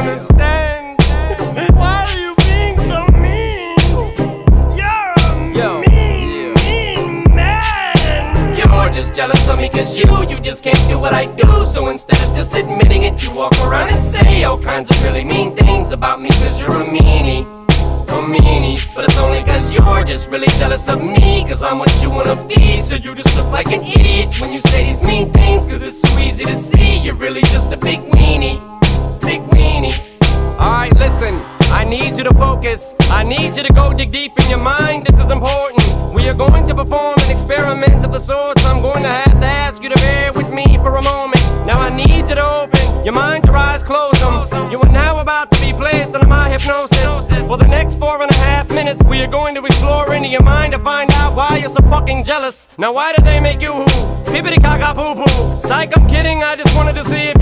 understand. Why are you being so mean? You're a mean man. You're just jealous of me cause you just can't do what I do. So instead of just admitting it, you walk around and say all kinds of really mean things about me cause you're a meanie. But it's only cause you're just really jealous of me, cause I'm what you wanna be. So you just look like an idiot when you say these mean things, cause it's so easy to see you're really just a big weenie. Alright, listen, I need you to focus. I need you to go dig deep in your mind, this is important. We are going to perform an experiment of the sorts. I'm going to have to ask you to bear with me for a moment. Now I need you to open your mind, your eyes, close them. You are now about to be placed under my hypnosis. For the next 4.5 minutes, we are going to explore into your mind to find out why you're so fucking jealous. Now why did they make you who? Pippity caca poo poo. Psych, I'm kidding, I just wanted to see if